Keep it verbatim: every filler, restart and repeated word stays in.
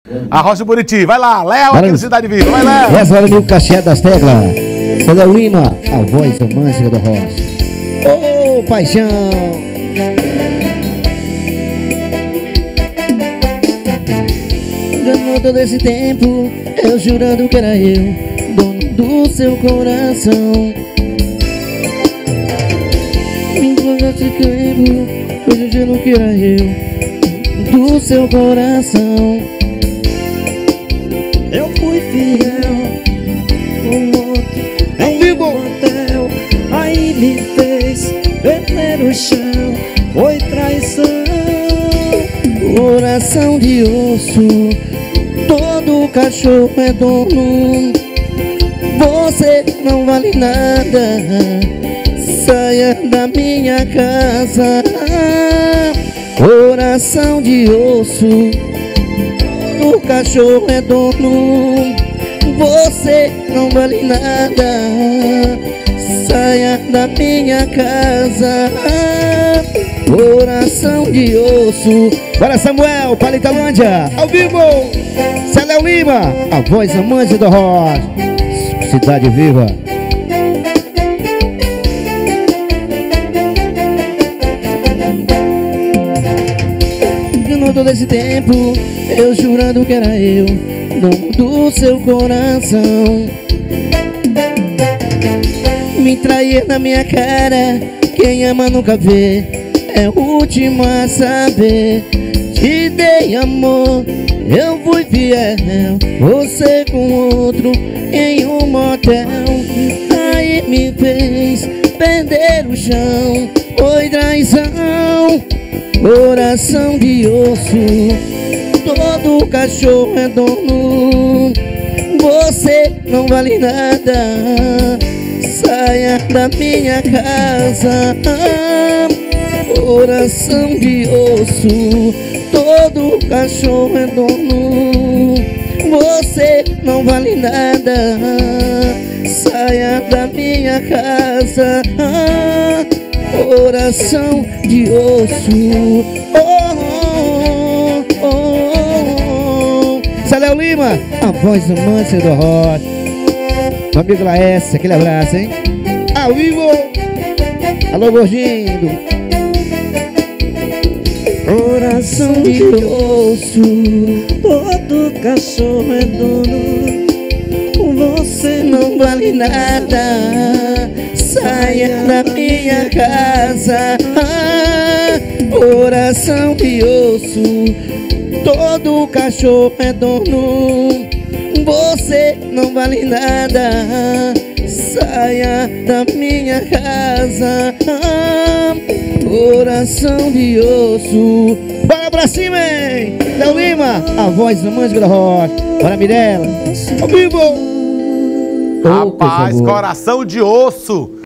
A Rocha Buriti, vai lá, Léo aqui na Cidade Viva, vai Léo. Essa hora do Cachê das Teclas. Céu Lima, a voz romântica do Rocha. Ô, oh, paixão. Enganou todo esse tempo, eu jurando que era eu, dono do seu coração. Me enganaste que eu erro, hoje eu juro que era eu, do seu coração. Eu fui fiel com outro em um motel, aí me fez perder o chão, foi traição. Coração de osso, todo cachorro é dono. Você não vale nada, saia da minha casa. Coração de osso, todo cachorro é dono. Você não vale nada, saia da minha casa. Coração de osso. Bora, Samuel, Palitalândia, ao vivo. Céu Lima, a voz amante do rock. Cidade Viva. Enganou todo esse tempo, eu jurando que era eu, dono do seu coração. Me trair na minha cara, quem ama nunca vê, é o último a saber. Te dei amor, eu fui fiel, você com outro em um motel. Aí me fez perder o chão, foi traição. Coração de osso, todo cachorro é dono. Você não vale nada, saia da minha casa. Coração de osso, todo cachorro é dono. Você não vale nada, saia da minha casa. Coração de osso. Oh, oh, oh, oh. Céu Lima, a voz amante do rock. Meu amigo Laércio, aquele abraço, hein? Ao vivo. Alô, gordinho. Coração de osso, todo cachorro é dono. Você não vale nada, saia da minha casa. Coração de osso, todo cachorro é dono. Você não vale nada, saia da minha casa. Coração de osso. Bora pra cima, hein? Léo Lima, a voz romântica do rock. Bora, Mirella, ao vivo. Rapaz, coração de osso.